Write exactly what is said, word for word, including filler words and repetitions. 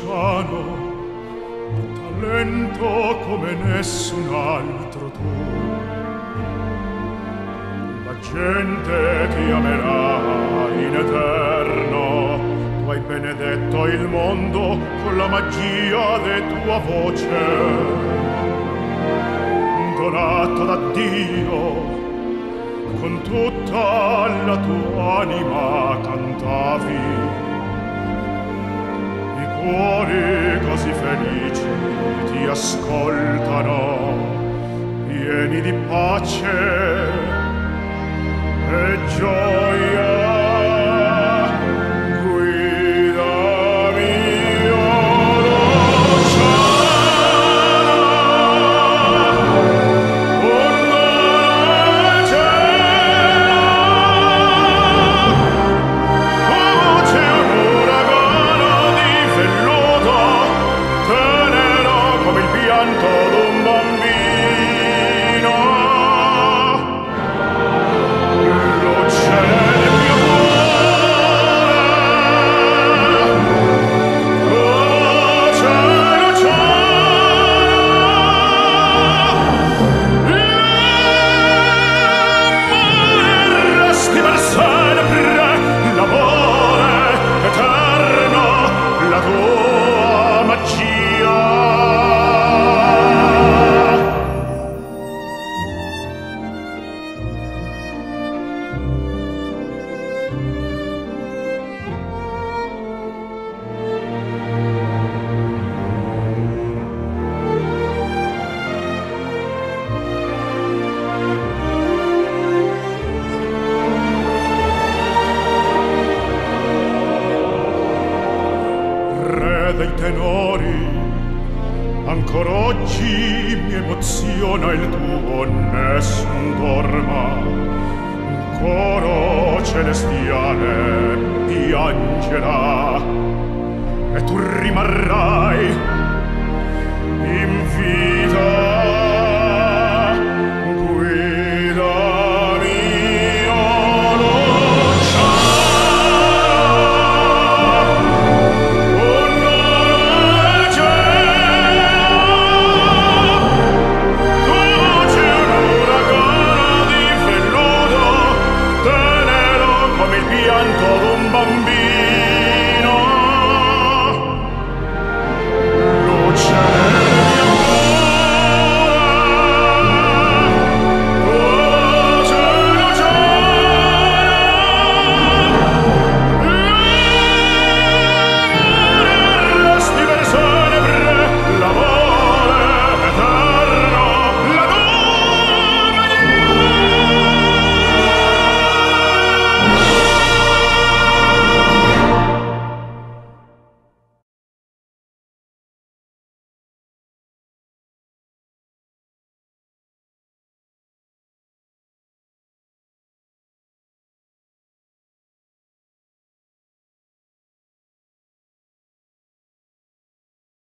Luciano, talento come nessun altro tu. La gente ti amerà in eterno, tu hai benedetto il mondo con la magia de tua voce. Donato da Dio, con tutta la tua anima cantavi. I cuori così felici ti ascoltano, pieni di pace e gioia. Dei tenori, ancor oggi mi emoziona il tuo nessun dorma. Un coro celestiale piangerà e tu rimarrai in vita.